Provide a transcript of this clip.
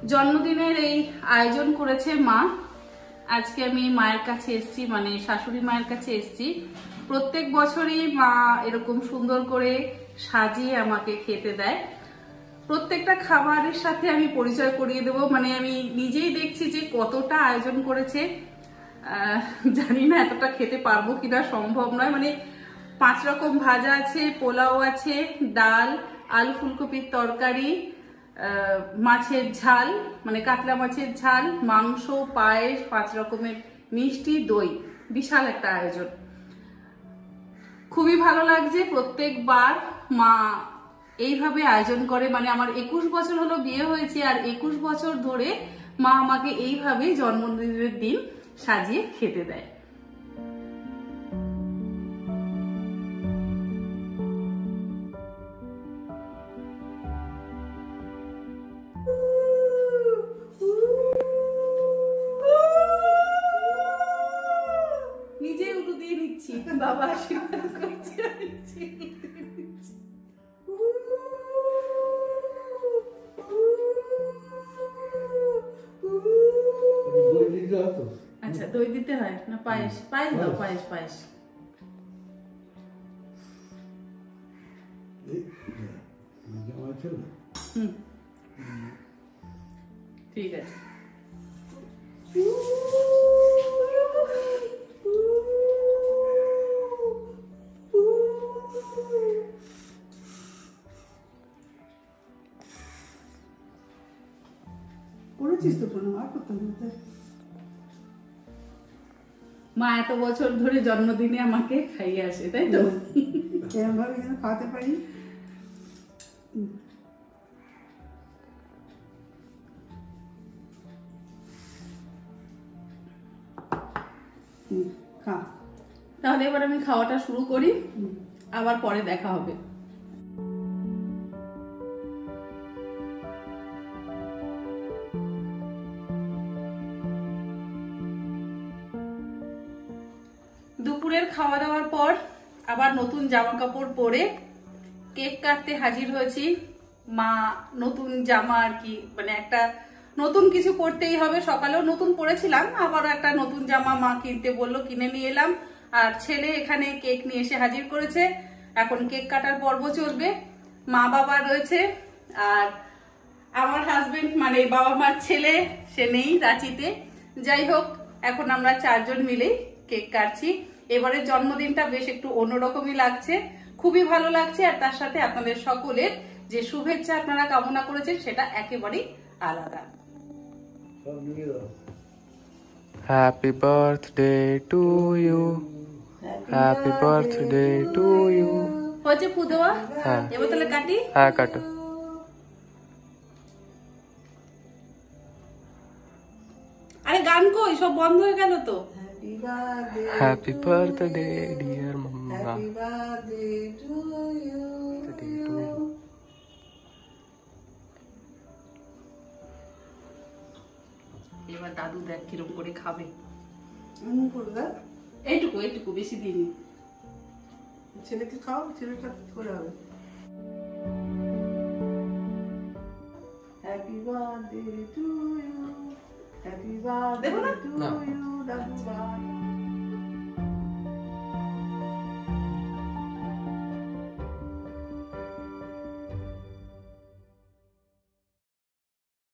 জন্মদিনের এই আয়োজন করেছে মা। আজকে আমি মায়ের কাছে এসেছি, মানে শাশুড়ি মায়ের কাছে এসেছি। প্রত্যেক বছরই মা এরকম সুন্দর করে সাজিয়ে আমাকে খেতে দেয়। প্রত্যেকটা খাবারের সাথে আমি পরিচয় করিয়ে দেবো, মানে আমি নিজেই দেখছি যে কতটা আয়োজন করেছে। জানি না এতটা খেতে পারবো কিনা, সম্ভব নয়। মানে 5 রকম ভাজা আছে, পোলাও আছে, ডাল, আলু ফুলকপির তরকারি, মাছের ঝাল মানে কাতলা মাছের ঝাল, মাংস, পায়েস, 5 রকমের মিষ্টি, দই। বিশাল একটা আয়োজন, খুবই ভালো লাগছে। প্রত্যেকবার মা এইভাবে আয়োজন করে, মানে আমার 21 বছর হলো বিয়ে হয়েছে, আর 21 বছর ধরে মা আমাকে এইভাবে জন্মদিনের দিন সাজিয়ে খেতে দেয়। নিজে উঠু দিয়ে নিচ্ছি, বাবা আশীর্বাদ করছে। আচ্ছা, দই দিতে হয় না? পায়েস, পায়েস দাও, পায়েস পায়েস। ঠিক আছে। মা এত বছর ধরে জন্মদিনে আমাকে খাইয়ে আসে, তাই তো? খাওয়াতে পারি। তাহলে এবার আমি খাওয়াটা শুরু করি, আবার পরে দেখা হবে। দুপুরের খাওয়া দাওয়ার পর আবার নতুন জামা কাপড় পরে কেক কাটতে হাজির হয়েছি। মা নতুন জামা আর কি, মানে একটা নতুন কিছু করতেই হবে। সকালেও নতুন পরেছিলাম, আবার একটা নতুন জামা মা কিনতে বললো, কিনে নিয়ে এলাম। আর ছেলে এখানে কেক নিয়ে এসে হাজির করেছে। এখন কেক কাটার পর্ব চলবে। মা বাবা রয়েছে, আর আমার হাজবেন্ড মানে বাবা মার ছেলে সে নেই রাঁচিতে। যাই হোক, এখন আমরা 4 জন মিলেই কেক কাটছি। এবারের জন্মদিনটা বেশ একটু অন্যরকমই লাগছে, খুবই ভালো লাগছে। আর তার সাথে আপনাদের সকলের যে শুভেচ্ছা আপনারা কামনা করেছেন সেটা একেবারেই আলাদা। Happy birthday to you. Happy birthday to you. হচ্ছে ফু দেওয়া? হ্যাঁ। এবার তাহলে কাটি? হ্যাঁ, কাটো। আরে গান কই? সব বন্ধ হয়ে গেল তো। Happy birthday dear mama. Happy birthday to you. এবার দাদু দেখ কিরকম করে খাবে। এইটুকু এইটুকু, বেশি দিইনি। ছেলেকে খাও, ছেলেটা করে হবে। Happy birthday to you, happy birthday to you দাদু ভাই।